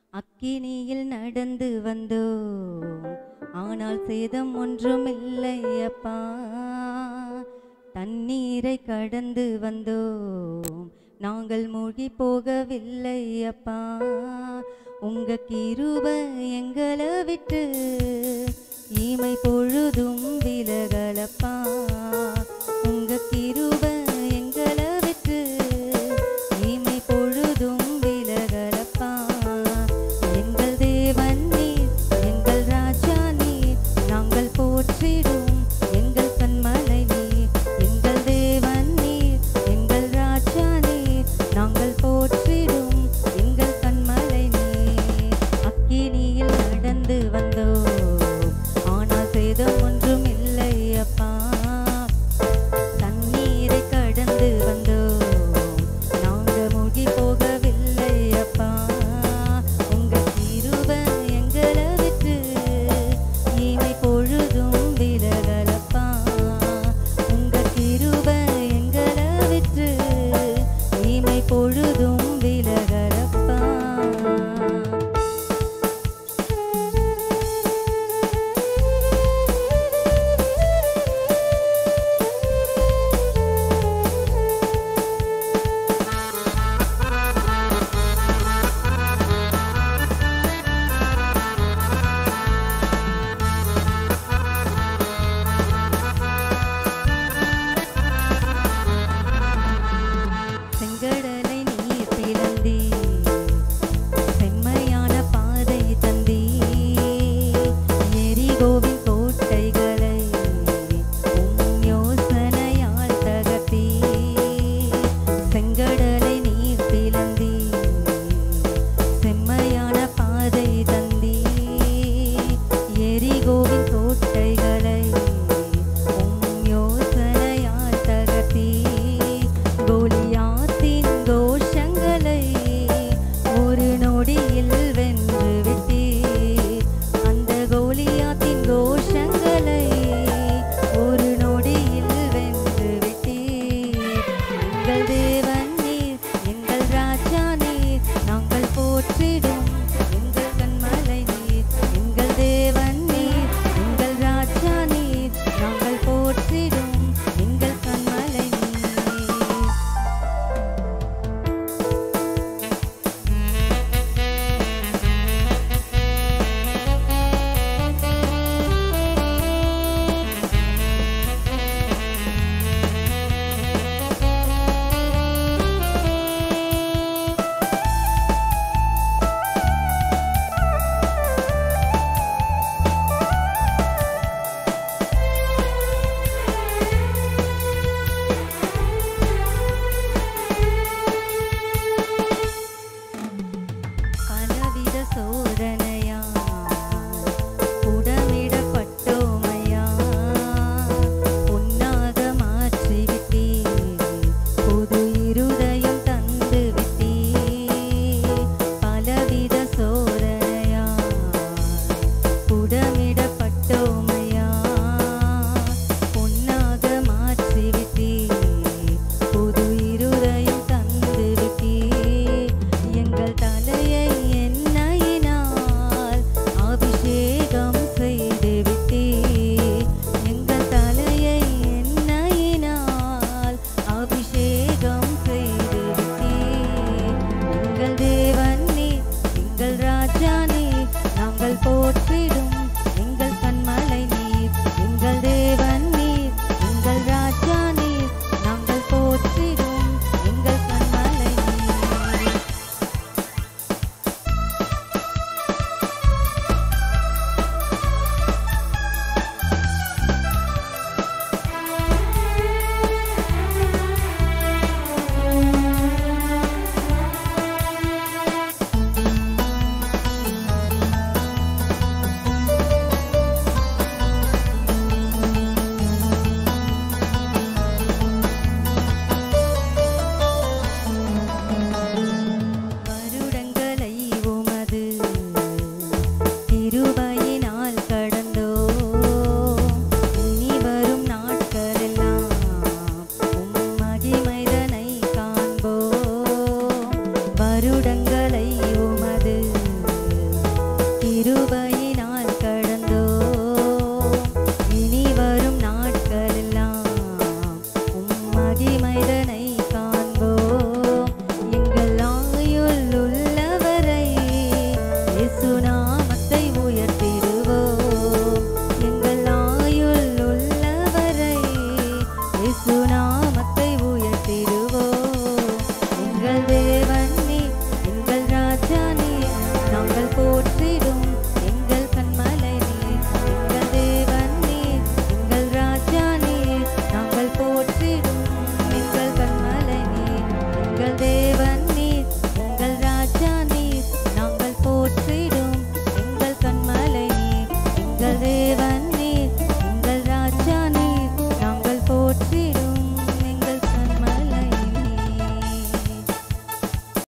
அக்கினியில் நடந்து வந்தோம், ஆனால் சேதம் ஒன்றுமில்லை அப்பா. தண்ணீரை கடந்து வந்தோம், நாங்கள் மூழ்கி போகவில்லை அப்பா. உங்க கிருபை எங்களை விட்டு இமை பொழுதும் விலகலப்பா. உங்க கிருபை எங்களை விட்டு இமை பொழுதும் விலகலப்பா. எங்கள் தேவன் நீர், எங்கள் ராஜா நீர், நாங்கள் போற்றிடும் எங்கள் கண்மலை நீர். எங்கள் தேவன் நீர், எங்கள் ராஜா நீர், நாங்கள் போற்றிடும் எங்கள் கண்மலை நீர். அக்கினியில் நடந்து வந்தோம், ஆனால் சேதம் ஒன்றும் இல்லை அப்பா. தண்ணீரை கடந்து வந்தோம், நாங்க மூழ்கி போகவில்லை அப்பா. உங்க கிருபை எங்களை விட்டு இமை பொழுதும் விலகலப்பா. உங்க கிருபை எங்களை விட்டு இமை பொழுதும் விலகலப்பா. செங்கடலை நீர் பிளந்தீ, செம்மையான பாதை தந்தீ. எரிகோவின் கோட்டைகளை உம் யோசனையால் தகர்த்தீ. செங்கடலை நீர் பிளந்தீ, செம்மையான பாதை தந்தீ. எரிகோவின் கோட்டைகளை உம் யோசனையால் தகர்த்தீ. கோலியாத்தின் கோஷங்களை ஒரு நொடியில் வென்று விட்டீர். அந்த கோலியாத்தின் கோஷங்களை ஒரு நொடியில் வென்று விட்டீர். எங்கள் தேவன் நீர், எங்கள் ராஜா நீர், நாங்கள் போற்றிடும் எங்கள் கண்மலை நீர். எங்கள் தேவன் நீர், எங்கள் ராஜா நீர், நாங்கள் போற்றிடும் எங்கள் கண்மலை நீர். பலவித சோதனை